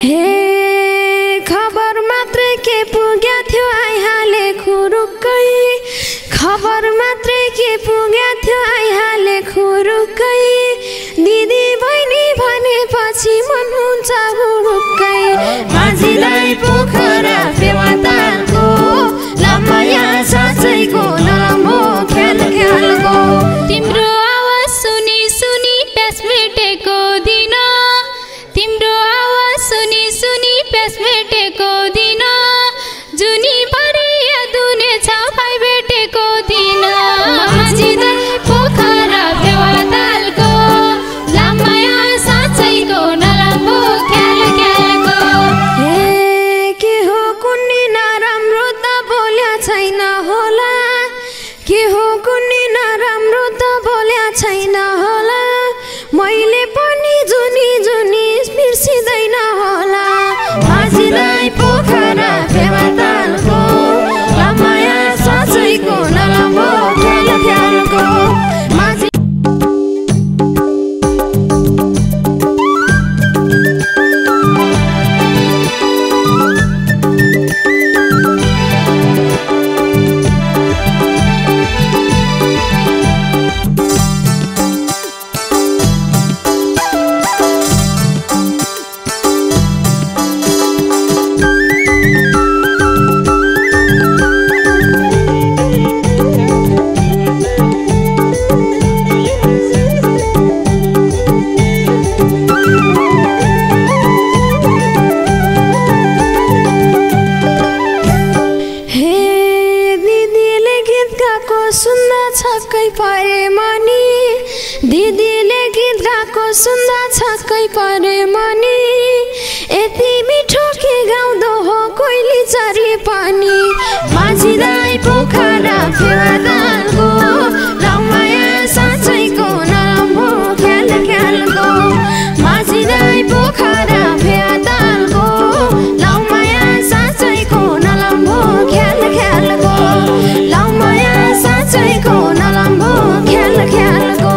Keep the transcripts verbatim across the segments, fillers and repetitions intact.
हे खबर मात्र के पुग्या थियो आइहाले खुरुक्कै खबर मात्र के पुग्या थियो आइहाले खुरुक्कै दिदी बहिनी भनेपछि मन हुन्छ हुरुक्कै माझीलाई पोखरा फेवातालको लामाया साँच्चैको नराम्रो ख्याल ख्यालको तिम्रो आवाज सुनी सुनी प्यास मेटेको दिन तिम्रो आवाज सुनी सुनी प्यास मेटेको दिन जुनी भरि यादुने छ भाइ भेटेको दिन माझीलाई पोखरा फेवातालको लामाया साँच्चैको नराम्रो ख्याल ख्यालको हे के हो कुन्नी नराम्रो त बोल्या छैन होला के हो कुन्नी नराम्रो त बोल्या छैन होला मैले पनि जुनी जुनी बिर्सिँदैन होला माझीलाई पोखरा फेवातालको लामाया साँच्चैको नराम्रो ख्याल ख्यालको माझी सुन्दा छक्कै परे मनी दिदीले गीत गाएको सुन्दा छक्कै परे मनी यति मिठो के गाउँदो हो कोइली चरी पनि माझीलाई पोखरा फेवातालको लामाया साँच्चैको नराम्रो ख्याल ख्यालको माझीलाई पोखरा फेवातालको लामाया साँच्चैको नराम्रो ख्याल ख्यालको लामाया साँच्चैको नराम्रो ख्याल ख्यालको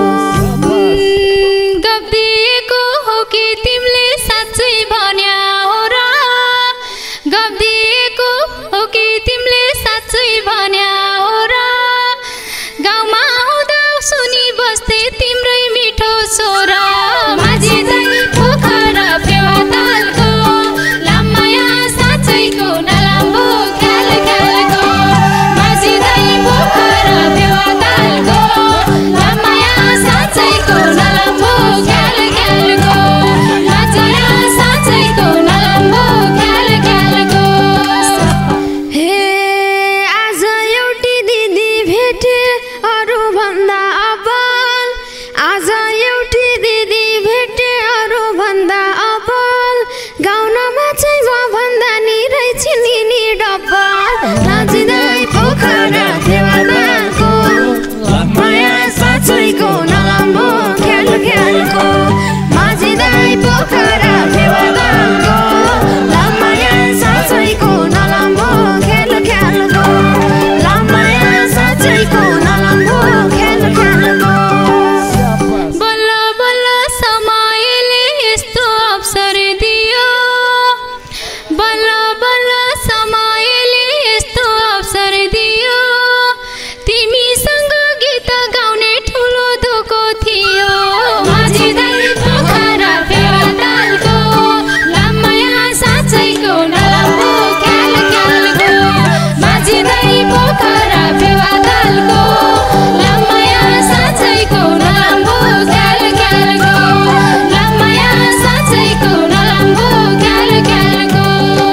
गब्दिएको हो कि तिमीले साँच्चै भन्या हो र गब्दिएको हो कि तिमीले साँच्चै भन्या हो र गाउँमा आउँदा सुनि बस्थे तिम्रै मिठो स्वर माझीलाई पोखरा फेवातालको लामाया साँच्चैको नराम्रो ख्याल ख्यालको माझीलाई पोखरा फेवातालको लामाया साँच्चैको नराम्रो ख्याल ख्यालको माझीया साँच्चैको नराम्रो ख्याल ख्यालको हे आज एउटी दिदी भेटे अरू भन्दा अबल आज एउटी दिदी भेटे अरू भन्दा अबल गाउनमा चाहिँ म भन्दा नि रहेछ नि डब्बल माझीलाई पोखरा फेवातालको लामाया साँच्चैको नराम्रो ख्याल ख्यालको माझीलाई पोखरा फेवातालको लामाया साँच्चैको नराम्रो ख्याल ख्यालको लामाया साँच्चैको नराम्रो ख्याल ख्यालको बल्ल बल्ल समयले यस्तो अवसर दियो बल्ल बल्ल समयले यस्तो अवसर दियो तिमीसँग गीत गाउने ठुलो धोको थियो माझीलाई पोखरा फेवातालको लामाया साँच्चैको नराम्रो ख्याल ख्यालको माझीलाई पोखरा फेवातालको लामाया साँच्चैको नराम्रो ख्याल ख्यालको लामाया साँच्चैको नराम्रो ख्याल ख्यालको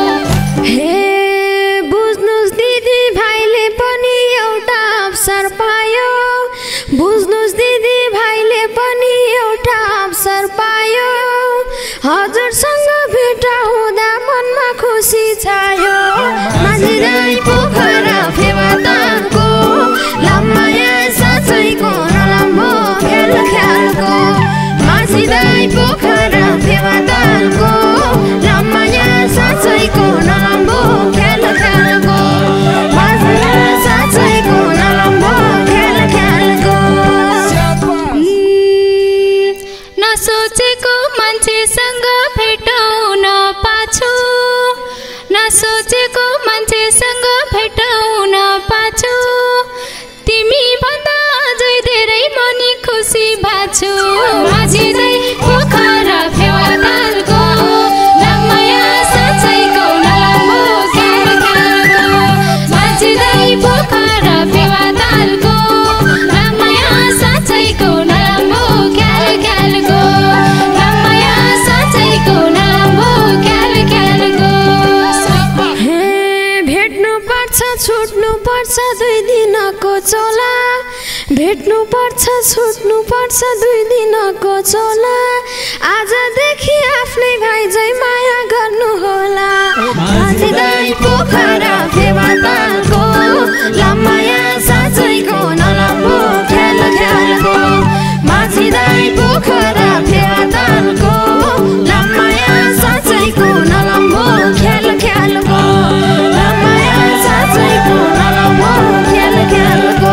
हे बुझ्नुस् दिदी भाइले पनि एउटा अवसर पायो बुझ्नुस् दिदी भाइले पनि एउटा अवसर पायो हजुरसँग भेट हुँदा मनमा खुसी छायो माझीलाई पोखरा फेवातालको लामाया साँच्चैको नराम्रो ख्याल ख्यालको माझीलाई पोखरा फेवातालको लामाया साँच्चैको नराम्रो ख्याल ख्यालको माझीलाई साँच्चैको नराम्रो ख्याल ख्यालको नसोचेको मान्छेसँग भेट हुन सोचेको मान्छेसँग भेट हुन पाछु तिमी भन्दा अझै धेरै मनी खुसी भाछु माझी दाइ पोखरा फेवातालको लामाया साँच्चैको नलाम्बो क्याल क्यालको माझी दाइ पोखरा फेवातालको लामाया साँच्चैको नलाम्बो क्याल क्यालको लामाया साँच्चैको नलाम्बो क्याल क्यालको हे भेट्नु पर्छ छुट्नु पर्छ दुई दिनको चोला भेट्नु पर्छ छुट्नु पर्छ दुई दिनको चोला आजदेखि आफ्नै भाइ झै माया गर्नु होला माझी दाइ पोखरा फेवातालको लामाया साँच्चैको नलाम्बो ख्याल ख्यालको माझी दाइ पोखरा फेवातालको लामाया साँच्चैको नलाम्बो ख्याल ख्यालको लामाया साँच्चैको नलाम्बो ख्याल ख्यालको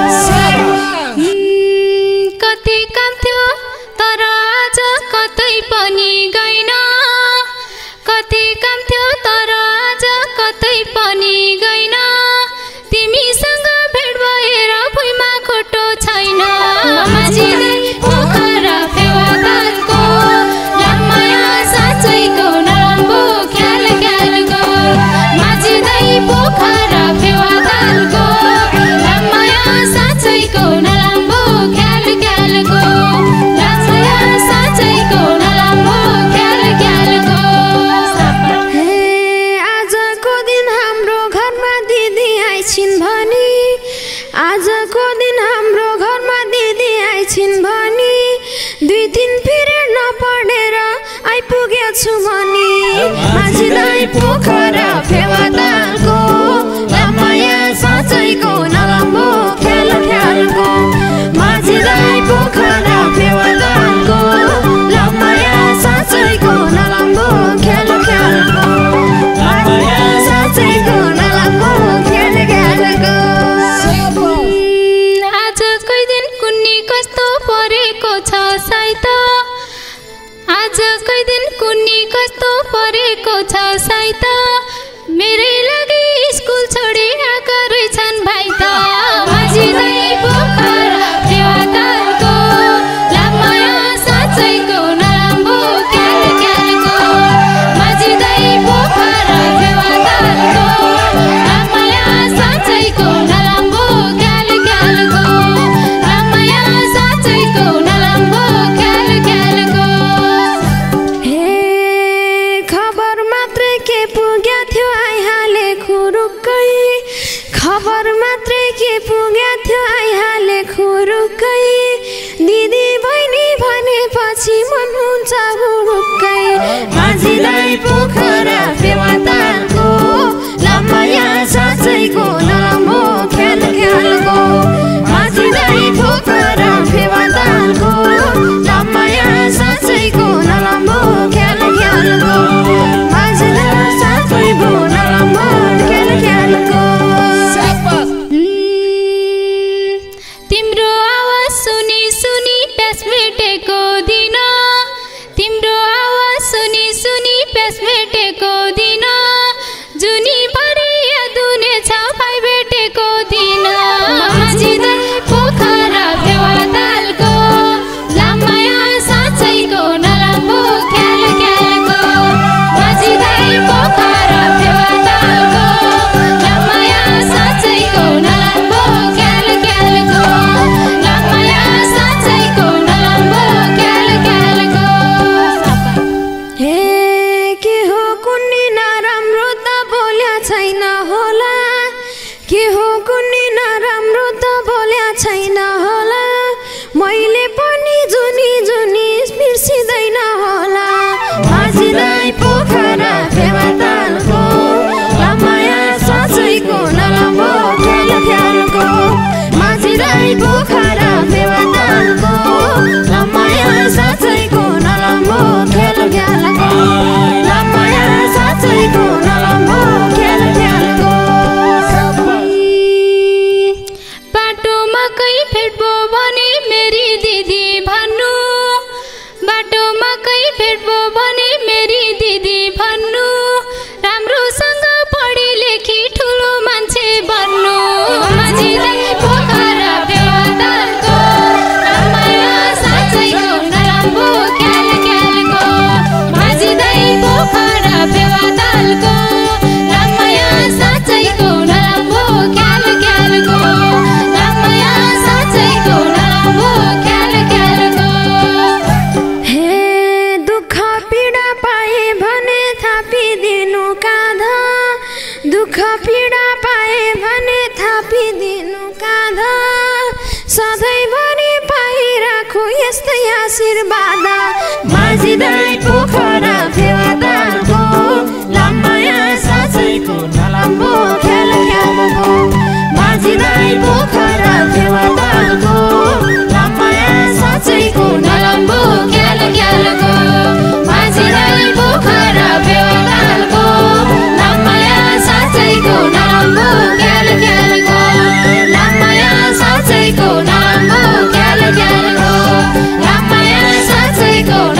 कति काम थियो तर आज कतै पनि गइन कति काम थियो तर आज कतै पनि गइन तिमीसँग भेट भएर भुइँमा खोटो छैन माझी दाइ पोखरा फेवातालको लामाया साँच्चैको नलाम्बो ख्याल ख्यालको माझी दाइ पोखरा फेवातालको लामाया साँच्चैको नलाम्बो ख्याल ख्यालको लामाया साँच्चैको नलाम्बो ख्याल ख्यालको हे आजको दिन हाम्रो घरमा दिदी आइछिन् भनी आजको दिन हाम्रो घरमा दिदी आइछिन् भनी दुई दिन पिरियड नपढेर आइपुगेछु भनी माझी दाइ पोखरा फेवातालको लामाया साँच्चैको नलाम्बो ख्याल ख्यालको माझी दाइ पोखरा फेवातालको लामाया साँच्चैको नलाम्बो ख्याल ख्यालको लामाया साँच्चैको नलाम्बो ख्याल ख्यालको आजकै दिन कुन्नी कस्तो परेको छ साइत आजकै दिन कुन्नी कस्तो परेको छ साइत मेरै लागि स्कुल छोडी आएका रहेछन् भाइ त माझी दाइ पोखरा फेवातालको लामाया साँच्चैको नलाम्बो क्याल क्यालको माझी दाइ पोखरा फेवातालको लामाया साँच्चैको नलाम्बो क्याल क्यालको लामाया साँच्चैको नलाम्बो क्याल क्यालको हे खबर मात्रै के पुग्या थियो आइहाले खुरुक्कै खबर मात्रै के पुग्या थियो आइहाले खुरुक्कै दिदी बहिनी भनेपछि मन हुन्छ हुरुक्कै माझी दाइ पोखरा फेवातालको लामाया साँच्चैको नलाम्बो ख्याल ख्यालको माझी दाइ पोखरा फेवातालको लामाया साँच्चैको नलाम्बो ख्याल ख्यालको माझी दाइ साँच्चैको नलाम्बो ख्याल ख्यालको तिम्रो आवाज सुनी सुनी प्यास मेटेको दिन तिम्रो आवाज सुनी सुनी प्यास मेटेको दिन जुनी भरि याद हुनेछ भाइ भेटेको दिन माझी दाइ पोखरा फेवातालको लामाया साँच्चैको नलाम्बो ख्याल ख्यालको माझी दाइ पोखरा फेवातालको लामाया साँच्चैको नलाम्बो क्याल क्यालको लामाया साँच्चैको नलाम्बो क्याल क्यालको हे के हो कुन्नी नराम्रो त बोल्या छैन होला के हो कुन्नी नराम्रो त बोल्या छैन होला मैले पनि जुनी जुनी बिर्सिँदैन होला माझी दाइ पोखरा फेवातालको लामाया साँच्चैको नलाम्बो ख्याल ख्यालको माझी दाइ पोखरा फेवातालको लामाया साँच्चैको नलाम्बो ख्याल ख्यालको लामाया साँच्चैको नलाम्बो ख्याल ख्यालको पीडा पाए भने थापिदिनु काँधा सधैँभरि पाइराखु यस्तै आशीर्वाद माझी दाइ पोखरा फेवादारको लामाया साँच्चैको नलाम्बो ख्याल ख्यालको माझी दाइ पोखरा फेवादारको लामाया साँच्चैको नलाम्बो ख्याल ख्यालको माझी दाइ पोखरा फेवादारको लामाया साँच्चैको नलाम्बो ख्याल ख्यालको लामाया साँच्चैको नलाम्बो ख्याल ख्यालको लामाया साँच्चैको